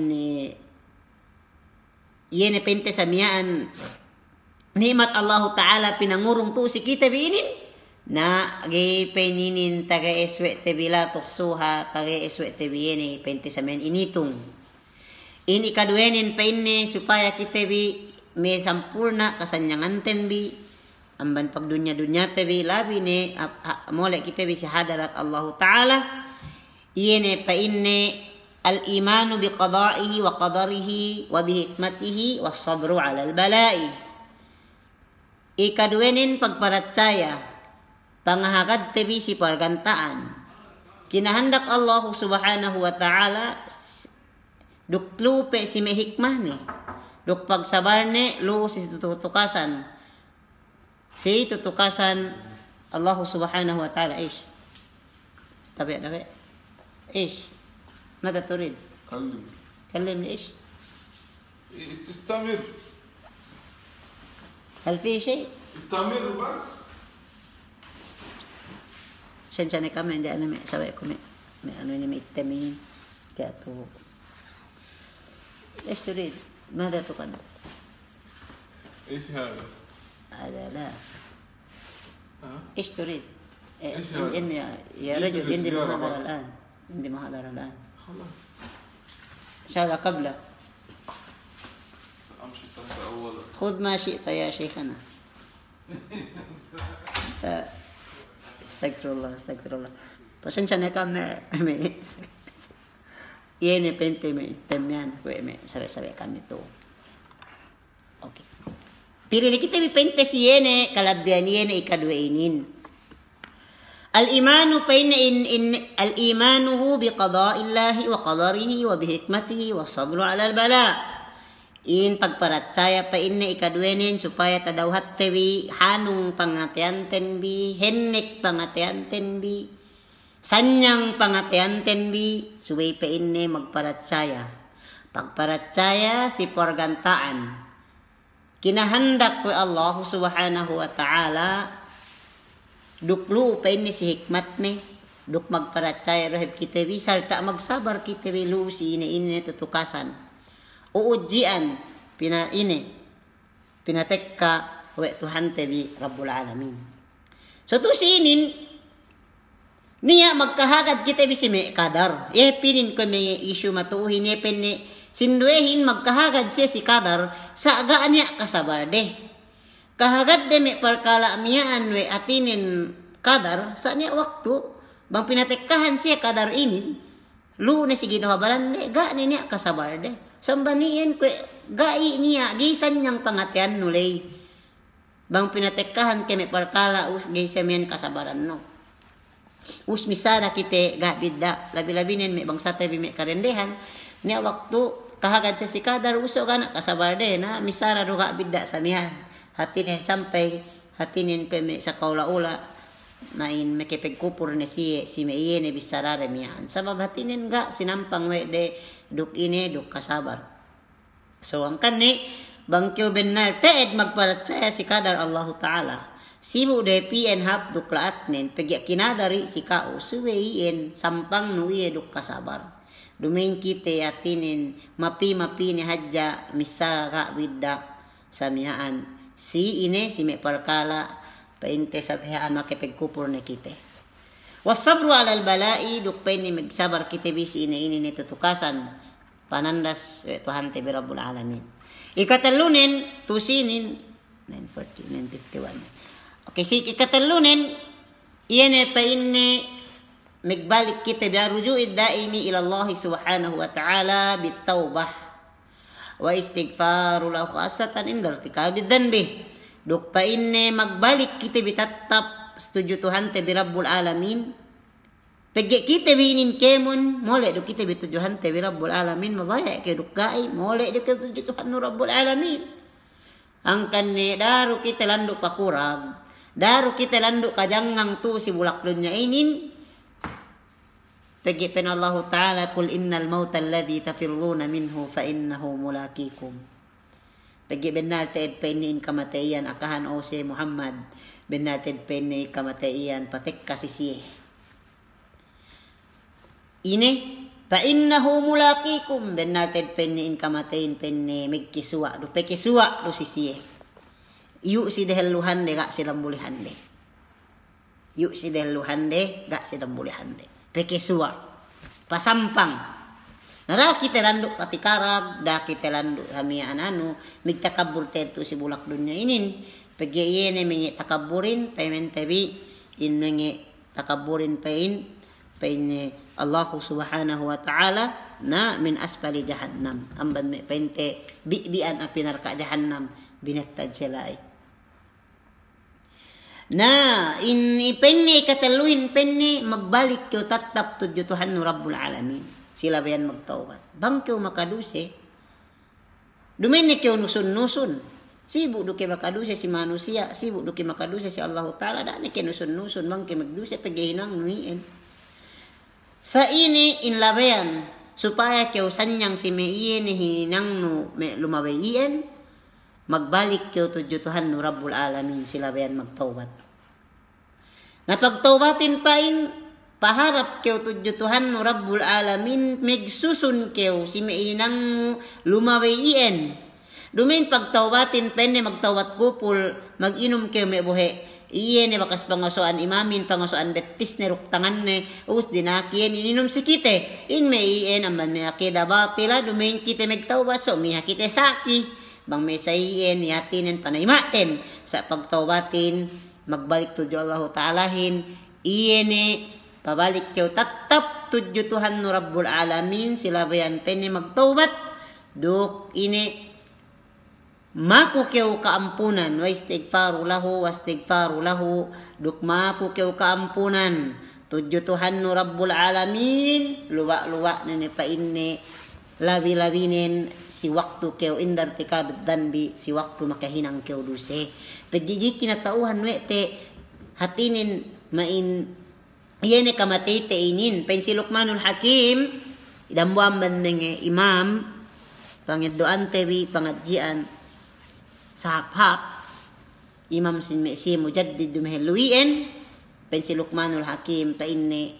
yene pente samyaan nikmat Allah Ta'ala pinangurong tu si kita biinin na gay peninin taga eswe te bila tuksuha taga eswe te biyene pente sa men initong ini kaduenin penne supaya kita bi may sampurna kasanyanganten bi amban pag dunya dunya te bi labi ne mole kita bi si hadarat Allah Ta'ala yene penne al-imanu bi qada'ihi wa qadarihi wa bi hikmatihi was sabru 'ala al-bala'i. Ikaduenin pagparacaya, pangahagad tebi si pargantaan. Kinahandak Allah Subhanahu wa ta'ala, duklupe si may hikmah ni. Duk pagsabar ni, lu si tutukasan. Si tutukasan Allah Subhanahu wa ta'ala, ish. Tabi, tabi. Ish. Mata turid? كلم كلمني ish. استمر هل في شيء؟ استمر بس عشان كان كمان ده انا ما سواءكم ما انا ما التمين كاتو ايش تريد؟ ماذا تقدم؟ ايش هذا؟ هذا لا ها؟ ايش تريد؟ إيش إن هذا؟ إني يا جيب رجل لي عندي السيارة محاضرة بس. الآن عندي محاضرة الآن خلاص إيش هذا قبله سأمشي تحت أولا خذ ما شئت يا شيخنا ف- استغفر الله استغفر الله عشان كان كم yene pente me temian we me sabe-sabe kan itu. Oke. Pili kita bi pente si yene kalabian yene ikadweinin. Al-imanu paina in, in al-imanuhu bi qada'illahi wa qadarihi wa bi hikmatihi wa sabru 'ala al-bala. In pagparacaya pa inne ikadwenin supaya tadawhat tewi hanung pangatianten bi hennek pangatianten bi sanyang pangatianten bi suway pa inne magparatsaya. Pagparatsaya si porgantaan. Kinahandak ko Allah Subhanahu wa ta'ala duklu pa inne si hikmat ni duk magparatsaya rahib kita bi sarta magsabar kita bi lusi ine ine tutukasan. Uujian pina ini pinatekka wa Tuhan tebi Rabbul Alamin. So to sinin niya magkahagad kita bisi may kadar. Eh pinin ko may issue matuhin eh penne sinduehin magkahagad siya si kadar sa agaan niya kasabar deh. Kahagad de may perkala miyaan we atinin kadar sa niya waktu bang pinatekkahan siya kadar inin lu na si ginawabalan de ga niya kasabar deh. Sambaniin ko gai niya gisan niyang pangatian nulay. Bang pinatekkahan kami perkala us gisamian kasabaran no. Us misana kite gabidda labi-labinin may bangsa tabi may karendehan niya waktu kahagad sa si kadar uso kana kasabar de na misara ro gabidda samihan. Hatinin sampay hatinin kami sa kaula-ula main makipagkupur ni si si meiye ni bisarare miyan. Sabab hatinin ga sinampang we de duk ini duk kasabar. So ang kani bangkyo benal teed magparatsaya si kadar Allah Ta'ala. Simu de pien hap duk laat nin pagya kinadari si kao suwein sampang nuye duk kasabar. Dumain kite atinin mapi-mapi ni hadja misara widda samiyaan. Si ine si me parkala painte sabihan makipagkupur na kite. Wasabru 'ala al-bala'i dukpen ni magsabar kite bisi ine ini ni tutukasan panandas Tuhan tebi Rabbul Alamin. Ikatalunin tusinin nine forty nine fifty-one. Okay, si ikatalunin iyane pa inne migbalik kite bi ruju'id daimi ila Allah Subhanahu wa ta'ala bitawbah wa istighfaru lahu khasatan inda irtikabi dhanbi. Duk pa inne magbalik kita bitatap setuju Tuhan te bi Rabbul Alamin. Pagge kita binin kemon mole duk kita bitujuhan te bi Rabbul Alamin mabaya ke duk gai mole duk tuju Tuhan no Rabbul Alamin. Angkan ne daru kita landuk pakurag, daru kita landuk kajangang tu si bulak dunya inin. Pegipen Allah Ta'ala, kul innal mauta alladhi tafirruna minhu fa innahu mulakikum. Pegi benar teed penin kamatayan akahan o si Muhammad, benar teed penin kamatayan patek kasisiye. Ini fa innahu mulakikum, benar teed penin kamatayin penne megkisua, do pekisua do sisiye. Yu si deheluhan de gak silang bulihan de. Yu si deheluhan de gak silang bulihan de. Pekesua pasampang nara kita landuk patikarag da kita landuk kami ananu migtakabur tetu si bulak dunya inin pegi yene mengi takaburin paymen tabi in mengi takaburin pain pain Allah subhanahu wa ta'ala na min asfali jahannam amban me pente bi bian api neraka jahannam binattaj selai. Nah, ini penni kataluhin penni magbalik kyo tatap tudyo Tuhan no Rabbul Alamin. Sila bayan magtaubat. Bang kyo makaduse. Dumene kyo nusun-nusun. Sibuk do kyo makaduse si manusia, sibuk do kyo makaduse si Allah Ta'ala. Dane kyo nusun-nusun bang kyo magduse pagihinang nuhiin. Sa ini inlabayan supaya kyo sanyang si meiyen hinang no lumabayin. Magbalik kyo tudyo Tuhan no Rabbul Alamin sila bayan magtaubat. Napagtaubatin pain paharap kyo tudyo Tuhan no Rabbul Alamin megsusun kyo si meinang lumawayin. Dumin pagtaubatin penne magtawat kupul maginom kyo mebuhe. Iye ne bakas pangasoan imamin pangasoan betis ne ruktangan ne us dinakien ininom sikite in meiyen amban me akida batila dumin kite megtaubat so miha kite saki. Bang may sayin, yatinin, panaymatin sa pagtaubatin, magbalik tudyo Allah Ta'alahin, iyene, pabalik kyo tatap tudyo Tuhan no Rabbul Alamin, sila bayan pene magtaubat, duk ini, maku kyo kaampunan, wa istigfaru lahu, wa istigfaru lahu, duk maku kyo kaampunan, tudyo Tuhan no Rabbul Alamin, luwa-luwa nene pa inni, labi-labinin si waktu keo indar tikabit danbi si waktu makahinang keo duse pagigit kinatauhan wete hatinin main iyene kamatete inin pen si Luqmanul Hakim idambuan bandenge imam pangiddoan tewi pangadjian sahap-hap imam sin si mujaddid dumeheluien pen si Luqmanul Hakim pa inni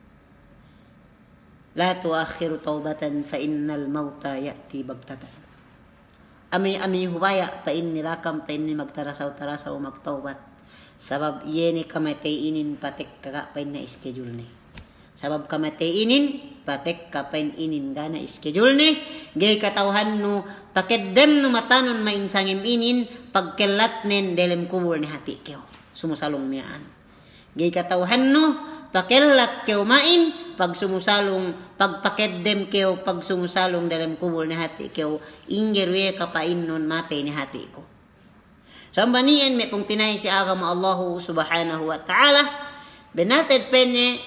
la tuakhiru taubatan fa innal mauta ya'ti bagtatan. Ami ami hubaya pa inni rakam pa inni magtarasaw-tarasaw magtaubat. Sabab iyene kamatay inin patek kaga pa na schedule ni. Sabab kamatay inin patek ka pa inin gana schedule ni. Gay katawhan no pakeddem no matanon mainsangim inin pagkelat nen delem kubul ni hati kyo. Sumusalong niyaan. Gay katawhan no pakelat kyo main pag sumusalong pagpakeddem keo pag sumusalong dalam kubul ni hati keo inggerwe kapain nun mate ni hati ko. Sambanian may pong tinay si agama Allah subhanahu wa ta'ala benated penye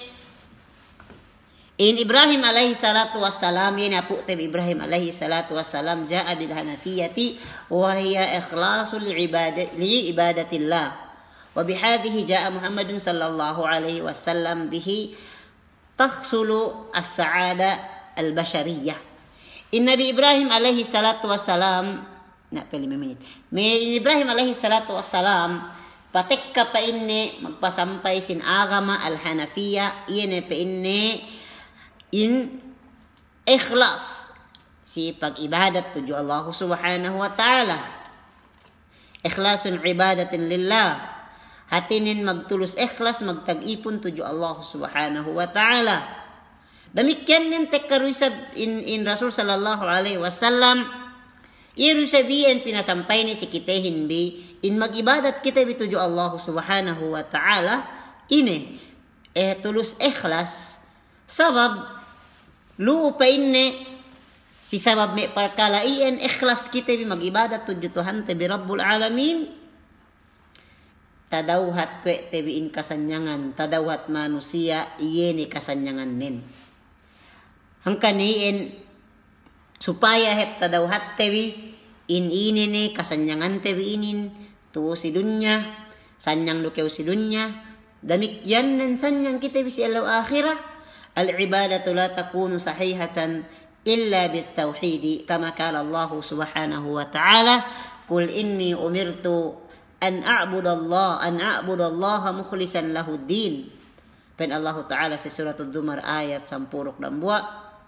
in Ibrahim alaihi salatu wassalam yan apu teb Ibrahim alaihi salatu wassalam ja'a bil hanafiyati wa hiya ikhlasul ibadat li ibadatillah wa bihadhihi ja'a Muhammadun sallallahu alaihi wasallam bihi tahsulu as-sa'ada al-bashariyah. In Nabi Ibrahim alaihi salatu wassalam, na pili minute. May Ibrahim alaihi salatu wassalam, patek ka pa inni magpasampay sin agama al-Hanafiya, iyan pa inni in ikhlas si pag-ibadat tudyo Allah subhanahu wa ta'ala. Ikhlasun ibadatin lillah. Hatinin magtulus ikhlas magtag-ipon tudyo Allah subhanahu wa ta'ala. Demikian nin tekaruisab in, in Rasul sallallahu alaihi wasallam irusabihin pinasampay ni si kitehin bi in mag-ibadat kita bitudyo Allah subhanahu wa ta'ala ini eh tulus ikhlas sabab lupa inne si sabab may parkalaian ikhlas kita bi mag-ibadat tudyo Tuhan tabi Rabbul Alamin tadawhat pe tebiin kasanyangan tadawhat manusia iyeni kasanyangan nin hangkaniin supaya hep tadawhat tebi in inene kasanyangan tebi inin tu si dunya sanyang lukeu si dunya demikian dan sanyang kita bisa alau akhirah al ibadatu la takunu sahihatan illa bit tauhid kama qala Allah subhanahu wa ta'ala qul inni umirtu an a'budallah an a'budallaha mukhlishan lahu din pen Allah ta'ala sa surat ad-dumar ayat sampurok dan buat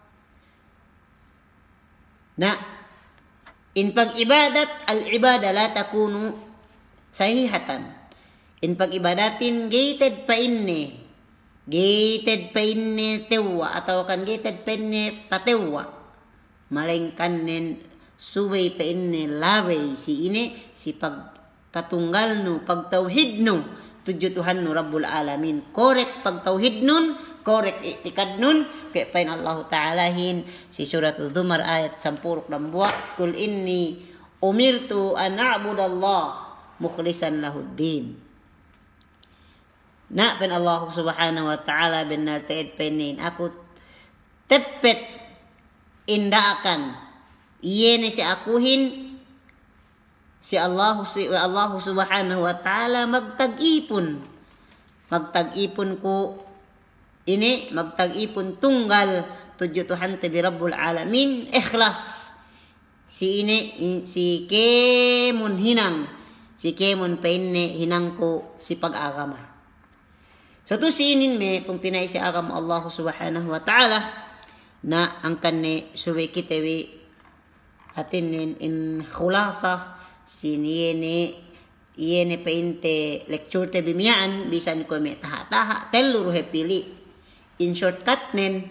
na in pag ibadat al ibadah la takunu sahihatan in pag ibadatin gated pa inni gated pa inni tewa atau kan gated pa inni patewa malengkan nen suway pa inni laway si ini si pag patunggal no pag tauhid no tujuh Tuhan no Rabbul Alamin korek pag tauhid nun korek iktikad nun kaya pain Allah Ta'ala hin si surat Al-Zumar ayat sampurok dan buat kul inni umirtu an a'budallah mukhlisan lahuddin na pen Allah Subhanahu wa Ta'ala ben naltaid penin aku tepet indaakan iyene si akuhin si Allah si Allah Subhanahu wa Ta'ala magtag-ipon magtag-ipon ko ini magtag-ipon tunggal tujuh Tuhan tabi Rabbul Alamin ikhlas si ini si kemun hinang si kemun penne hinang ko si pag-agama so to si inin me pung tinay si agama Allah Subhanahu wa Ta'ala na ang kanne suwe kitewi atin in, in khulasa siniyene iyene painte lecture te bimian bisan ko me taha-taha telur hepili in shortcut nen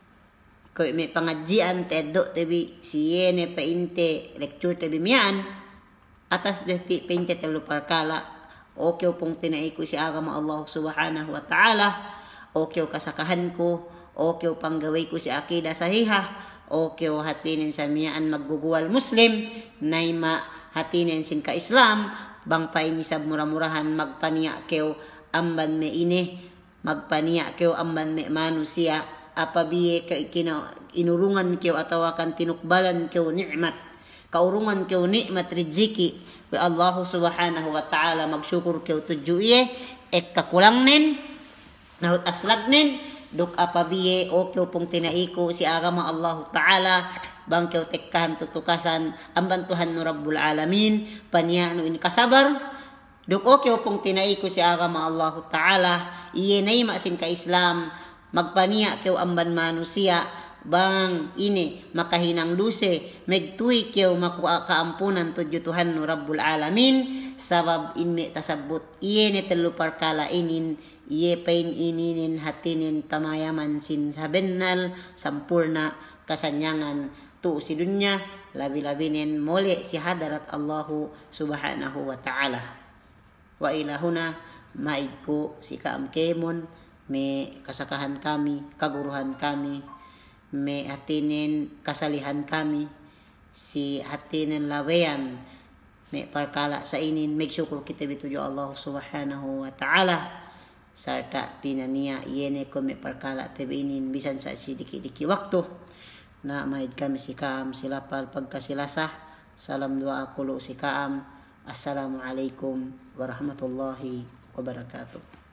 ko me pangajian teddo tebi siyene painte lecture te bimian atas de painte telu parkala okay pong tinai ko si agama Allah Subhanahu wa Ta'ala okay kasakahan ko okay panggaway ko si akida sahihah okay hatinin sa miyaan maggugual muslim naima hatinin sin ka Islam bang paini sab murah-murahan magpaniya keo amban me ini magpaniya keo amban me manusia apabiye ka kina inurungan keo atau akan tinukbalan keo nikmat kaurungan keo nikmat rezeki wa Allah Subhanahu wa Ta'ala magsyukur keo tujuye ek kakulang nen nahut aslag nen duk apabiye o keo pong tinaiko si agama Allah Ta'ala bang keo tekkahan tutukasan amban Tuhan no Rabbul Alamin paniya no in kasabar duk o keo pong tinaiko si agama Allah Ta'ala iye nay masin ka Islam magpaniya keo amban manusia bang ini makahinang luse megtuy keo makuha kaampunan tujuh Tuhan no Rabbul Alamin sabab inme tasabut iye ne telu parkala inin iye pain ininin hatinin pamayaman sin sabennal sampurna kasanyangan tu si dunya labi-labinin mole si hadarat Allahu Subhanahu wa Ta'ala wa ilahuna maidku si kaamkemon me kasakahan kami kaguruhan kami me hatinin kasalihan kami si hatinin lawean me parkala sa inin make syukur kita bitujo Allah Subhanahu wa Ta'ala sarta pinaniya iyene ko me parkala tebinin bisan sa sidiki-diki waktu na mahid kami si kaam silapal pagkasilasah salam dua kulo si kaam assalamualaikum warahmatullahi wabarakatuh.